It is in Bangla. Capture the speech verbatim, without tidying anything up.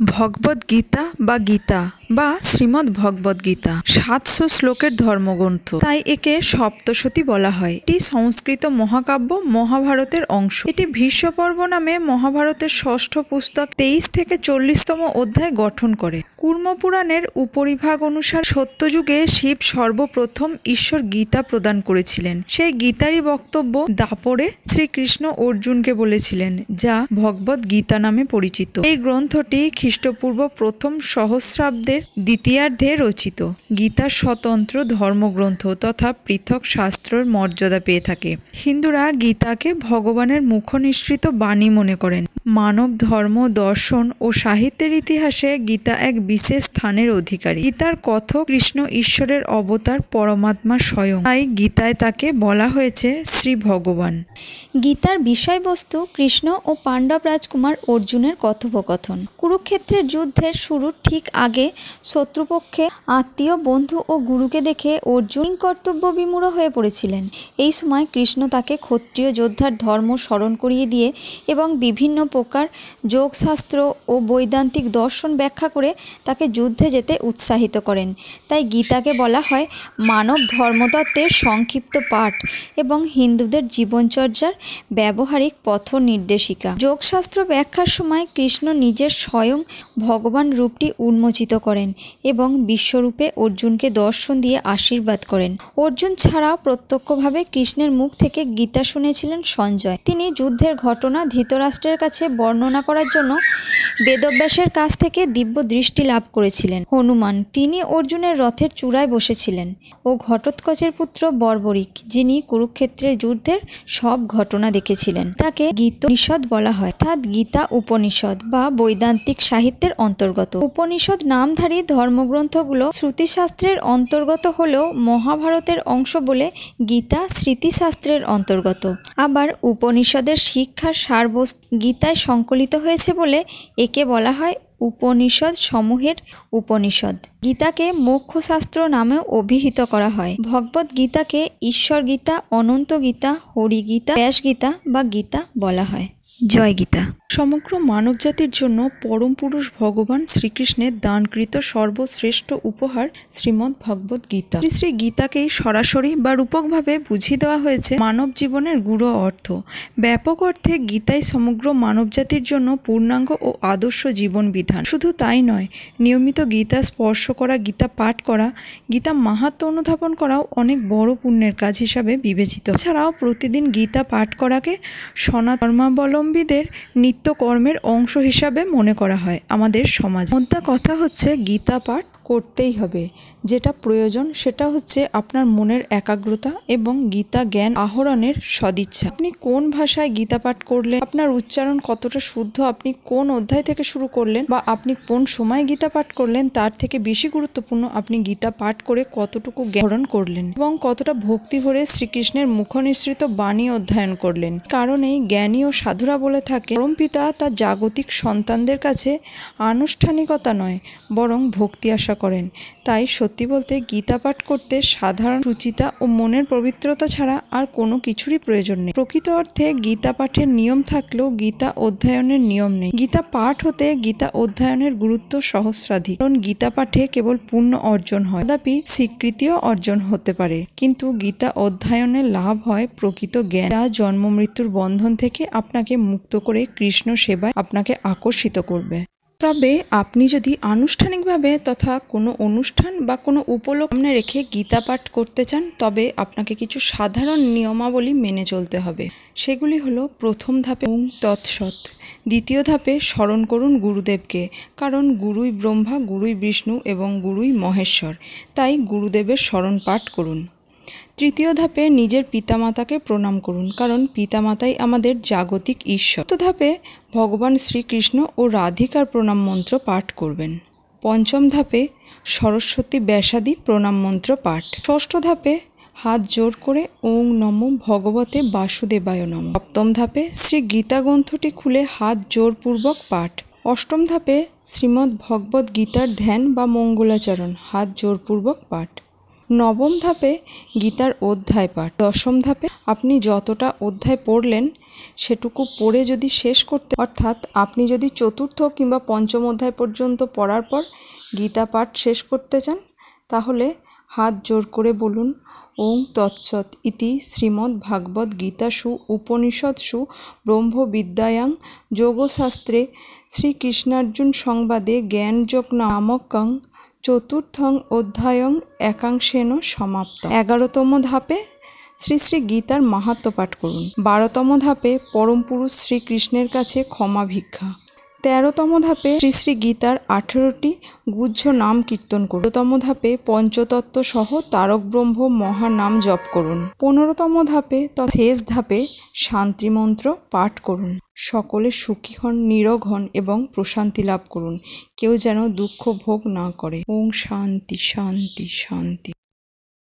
ভগবদ্গীতা বা গীতা বা শ্রীমদ্ ভগবদ্গীতা সাতশো শ্লোকের ধর্মগ্রন্থ, তাই একে সপ্তশতী বলা হয়। এটি সংস্কৃত মহাকাব্য মহাভারতের অংশ। এটি ভীষ্ম পর্ব নামে মহাভারতের ষষ্ঠ পুস্তক তেইশ থেকে চল্লিশতম অধ্যায় গঠন করে। কুর্ম পুরাণের উপরিভাগ অনুসারে সত্যযুগে শিব সর্বপ্রথম ঈশ্বর গীতা প্রদান করেছিলেন। সেই গীতারই বক্তব্য দাপরে শ্রীকৃষ্ণ অর্জুনকে বলেছিলেন, যা ভগবদ গীতা নামে পরিচিত। এই গ্রন্থটি খ্রিস্টপূর্ব প্রথম সহস্রাব্দের দ্বিতীয়ার্ধে রচিত। গীতা স্বতন্ত্র ধর্মগ্রন্থ তথা পৃথক শাস্ত্রের মর্যাদা পেয়ে থাকে। হিন্দুরা গীতাকে ভগবানের মুখনিসৃত বাণী মনে করেন। মানব ধর্ম, দর্শন ও সাহিত্যের ইতিহাসে গীতা এক বিশেষ স্থানের অধিকারী। গীতার কথক কৃষ্ণ ঈশ্বরের অবতার, পরমাত্মা স্বয়ং, তাই গীতায় তাকে বলা হয়েছে শ্রী ভগবান। গীতার বিষয়বস্তু কৃষ্ণ ও পাণ্ডব রাজকুমার অর্জুনের কথোপকথন। কুরুক্ষেত্রের যুদ্ধের শুরুর ঠিক আগে শত্রুপক্ষে আত্মীয়, বন্ধু ও গুরুকে দেখে অর্জুন কর্তব্য বিমূঢ় হয়ে পড়েছিলেন। এই সময় কৃষ্ণ তাকে ক্ষত্রিয় যোদ্ধার ধর্ম স্মরণ করিয়ে দিয়ে এবং বিভিন্ন প্রকার যোগশাস্ত্র ও বৈদান্তিক দর্শন ব্যাখ্যা করে তাকে যুদ্ধে যেতে উৎসাহিত করেন। তাই গীতাকে বলা হয় মানব ধর্মতত্ত্বের সংক্ষিপ্ত পাঠ এবং হিন্দুদের জীবনচর্যার ব্যবহারিক পথ নির্দেশিকা। যোগশাস্ত্র ব্যাখ্যার সময় কৃষ্ণ নিজের স্বয়ং ভগবান রূপটি উন্মোচিত করেন এবং বিশ্বরূপে অর্জুনকে দর্শন দিয়ে আশীর্বাদ করেন। অর্জুন ছাড়াও প্রত্যক্ষভাবে কৃষ্ণের মুখ থেকে গীতা শুনেছিলেন সঞ্জয়। তিনি যুদ্ধের ঘটনা ধৃতরাষ্ট্রের কাছে বর্ণনা করার জন্য বেদব্যাসের কাছ থেকে দিব্য দৃষ্টি লাভ করেছিলেন। হনুমান, তিনি অর্জুনের রথের চূড়ায় বসেছিলেন। ও ঘটোৎকচের পুত্র বর্বরিক, যিনি কুরুক্ষেত্রের যুদ্ধের সব ঘটনা দেখেছিলেন। তাকে গীতোপনিষদ বলা হয়, অর্থাৎ গীতা উপনিষদ বা বৈদান্তিক সাহিত্যের অন্তর্গত। উপনিষদ নামধারী ধর্মগ্রন্থগুলো শ্রুতিশাস্ত্রের অন্তর্গত হলেও মহাভারতের অংশ বলে গীতা স্মৃতিশাস্ত্রের অন্তর্গত। আবার উপনিষদের শিক্ষার সারবস্তু গীতায় সংকলিত হয়েছে বলে একে বলা হয় উপনিষদ সমূহের উপনিষদ। গীতাকে মোক্ষশাস্ত্র নামেও অভিহিত করা হয়। ভগবদ গীতাকে ঈশ্বর গীতা, অনন্ত গীতা, হরি গীতা, ব্যাস গীতা বা গীতা বলা হয়। জয় গীতা। সমগ্র মানবজাতির জন্য পরম পুরুষ ভগবান শ্রীকৃষ্ণের দানকৃত সর্বশ্রেষ্ঠ উপহার শ্রীমদ্ ভগবদ গীতা। শ্রী শ্রী গীতাকেই সরাসরি বা রূপকভাবে বুঝিয়ে দেওয়া হয়েছে মানব জীবনের গূঢ় অর্থ। ব্যাপক অর্থে গীতাই সমগ্র মানবজাতির জন্য পূর্ণাঙ্গ ও আদর্শ জীবন বিধান। শুধু তাই নয়, নিয়মিত গীতা স্পর্শ করা, গীতা পাঠ করা, গীতা মাহাত্ম্য অনুধাবন করাও অনেক বড় পুণ্যের কাজ হিসাবে বিবেচিত। এছাড়াও প্রতিদিন গীতা পাঠ করাকে সনাতন ধর্মাবলম্বীদের নিত্য কর্মের অংশ হিসাবে মনে করা হয় আমাদের সমাজে। মোদ্দা কথা হচ্ছে গীতা পাঠ করতেই হবে। যেটা প্রয়োজন সেটা হচ্ছে আপনার মনের একাগ্রতা এবং গীতা জ্ঞান আহরণের সদিচ্ছা। আপনি কোন ভাষায় গীতা পাঠ করলেন, আপনার উচ্চারণ কতটা শুদ্ধ, আপনি কোন অধ্যায় থেকে শুরু করলেন বা আপনি কোন সময় গীতা পাঠ করলেন, তার থেকে বেশি গুরুত্বপূর্ণ আপনি গীতা পাঠ করে কতটুকু জ্ঞান করলেন এবং কতটা ভক্তি ভরে শ্রীকৃষ্ণের মুখনিসৃত বাণী অধ্যয়ন করলেন। কারণ এই জ্ঞানী ও সাধুরা বলে থাকে, পরমপিতা তার জাগতিক সন্তানদের কাছে আনুষ্ঠানিকতা নয় বরং ভক্তি আশা করেন। তাই সত্যি বলতে গীতা পাঠ করতে সাধারণ সুচিতা ও মনের পবিত্রতা ছাড়া আর কোনো কিছুরই প্রয়োজন নেই। প্রকৃত অর্থে গীতা পাঠের নিয়ম থাকলেও গীতা অধ্যয়নের নিয়ম নেই। গীতা পাঠ হতে গীতা অধ্যয়নের গুরুত্ব সহস্রাধিক। কারণ গীতা পাঠে কেবল পুণ্য অর্জন হয়, তথাপি স্বীকৃতিও অর্জন হতে পারে, কিন্তু গীতা অধ্যয়নের লাভ হয় প্রকৃত জ্ঞান, যা জন্ম মৃত্যুর বন্ধন থেকে আপনাকে মুক্ত করে কৃষ্ণ সেবায় আপনাকে আকর্ষিত করবে। তবে আপনি যদি আনুষ্ঠানিকভাবে তথা কোনো অনুষ্ঠান বা কোনো উপলক্ষ সামনে রেখে গীতা পাঠ করতে চান, তবে আপনাকে কিছু সাধারণ নিয়মাবলী মেনে চলতে হবে। সেগুলি হলো, প্রথম ধাপে ওং তৎসৎ, দ্বিতীয় ধাপে স্মরণ করুন গুরুদেবকে, কারণ গুরুই ব্রহ্মা, গুরুই বিষ্ণু এবং গুরুই মহেশ্বর, তাই গুরুদেবের স্মরণ পাঠ করুন। তৃতীয় ধাপে নিজের পিতামাতাকে প্রণাম করুন, কারণ পিতামাতাই আমাদের জাগতিক ঈশ্বর। চতুর্থ ধাপে ভগবান শ্রীকৃষ্ণ ও রাধিকার প্রণাম মন্ত্র পাঠ করবেন। পঞ্চম ধাপে সরস্বতী ব্যাসাদি প্রণাম মন্ত্র পাঠ। ষষ্ঠ ধাপে হাত জোর করে ওং নমো ভগবতে বাসুদেবায় নমঃ। সপ্তম ধাপে শ্রী গীতা গ্রন্থটি খুলে হাত জোরপূর্বক পাঠ। অষ্টম ধাপে শ্রীমদ্ ভগবদ গীতার ধ্যান বা মঙ্গলাচরণ, হাত জোরপূর্বক পাঠ। নবম ধাপে গীতার অধ্যায় পাঠ। দশম ধাপে আপনি যতটা অধ্যায় পড়লেন সেটুকু পড়ে যদি শেষ করতে, অর্থাৎ আপনি যদি চতুর্থ কিংবা পঞ্চম অধ্যায় পর্যন্ত পড়ার পর গীতা পাঠ শেষ করতে চান, তাহলে হাত জোর করে বলুন ওং তৎসৎ ইতি শ্রীমদ্ ভাগবত গীতাসু উপনিষৎসু ব্রহ্মবিদ্যায়াং যোগশাস্ত্রে শ্রীকৃষ্ণার্জুন সংবাদে জ্ঞানযোগ নামকং চতুর্থং অধ্যায়ং একাংশেন সমাপ্ত। এগারোতম ধাপে শ্রী শ্রী গীতার মাহাত্ম্য পাঠ করুন। বারোতম ধাপে পরম পুরুষ শ্রীকৃষ্ণের কাছে ক্ষমা ভিক্ষা। তেরোতম ধাপে শ্রী শ্রী গীতার আঠেরোটি গুহ্য নাম কীর্তন করুন। চোদ্দতম ধাপে পঞ্চতত্ত্ব সহ তারক ব্রহ্ম মহানাম জপ করুন। পনেরোতম ধাপে শেষ ধাপে শান্তি মন্ত্র পাঠ করুন। সকলে সুখী হন, নীরোগ হন এবং প্রশান্তি লাভ করুন। কেউ যেন দুঃখ ভোগ না করে। ওম শান্তি শান্তি শান্তি।